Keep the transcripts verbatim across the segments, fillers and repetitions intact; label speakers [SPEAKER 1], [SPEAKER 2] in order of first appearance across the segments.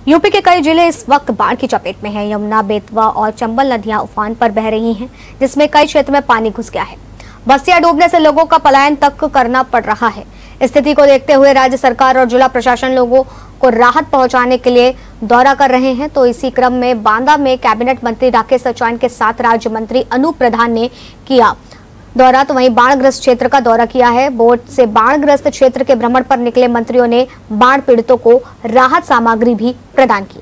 [SPEAKER 1] UP के कई जिले इस वक्त बाढ़ की चपेट में हैं। यमुना, बेतवा और चंबल नदियां उफान पर बह रही हैं, जिसमें कई क्षेत्र में पानी घुस गया है। बस्तियां डूबने से लोगों का पलायन तक करना पड़ रहा है। स्थिति को देखते हुए राज्य सरकार और जिला प्रशासन लोगों को राहत पहुंचाने के लिए दौरा कर रहे हैं। तो इसी क्रम में बांदा में कैबिनेट मंत्री राकेश सचान के साथ राज्य मंत्री अनूप प्रधान ने किया दौरा। तो वहीं बाढ़ग्रस्त क्षेत्र का दौरा किया है। बोट से बाढ़ग्रस्त क्षेत्र के भ्रमण पर निकले मंत्रियों ने बाढ़ पीड़ितों को राहत सामग्री भी प्रदान की।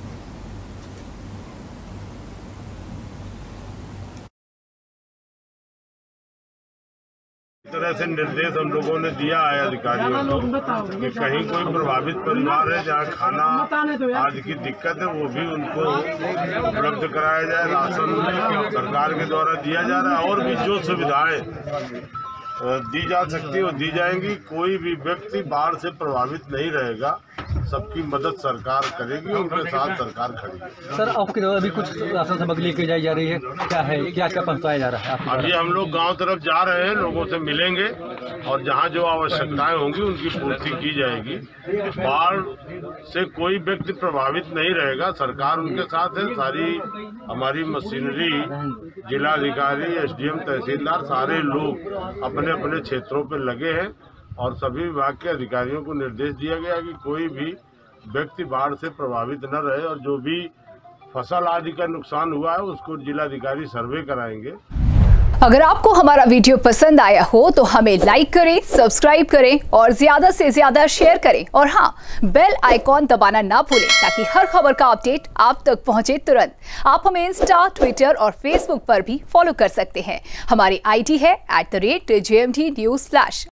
[SPEAKER 2] इस तरह से निर्देश हम लोगों ने दिया है अधिकारियों को कि कहीं कोई प्रभावित परिवार है जहां खाना आज की दिक्कत है वो भी उनको उपलब्ध कराया जाए। राशन सरकार के द्वारा दिया जा रहा है और भी जो सुविधाएं दी जा सकती है वो दी जाएंगी। कोई भी व्यक्ति बाढ़ से प्रभावित नहीं रहेगा, सबकी मदद सरकार करेगी, उनके साथ सरकार खड़ी है।
[SPEAKER 3] सर, आपकी अभी कुछ राशन सामग्री लेके जाई जा रही है, क्या है, क्या क्या पहुंचाया जा रहा है?
[SPEAKER 2] अभी हम लोग गांव तरफ जा रहे हैं, लोगों से मिलेंगे और जहां जो आवश्यकताएं होंगी उनकी पूर्ति की जाएगी। बाढ़ से कोई व्यक्ति प्रभावित नहीं रहेगा, सरकार उनके साथ है। सारी हमारी मशीनरी, जिलाधिकारी, एसडीएम, तहसीलदार, सारे लोग अपने अपने क्षेत्रों पर लगे हैं और सभी विभाग के अधिकारियों को निर्देश दिया गया कि कोई भी व्यक्ति बाढ़ से प्रभावित न रहे और जो भी फसल आदि का नुकसान हुआ है उसको जिलाधिकारी सर्वे कराएंगे।
[SPEAKER 4] अगर आपको हमारा वीडियो पसंद आया हो तो हमें लाइक करें, सब्सक्राइब करें और ज्यादा से ज्यादा शेयर करें और हाँ, बेल आइकॉन दबाना ना भूलें ताकि हर खबर का अपडेट आप तक पहुंचे तुरंत। आप हमें इंस्टा, ट्विटर और फेसबुक पर भी फॉलो कर सकते हैं। हमारी आईडी है at the rate J M D news flash.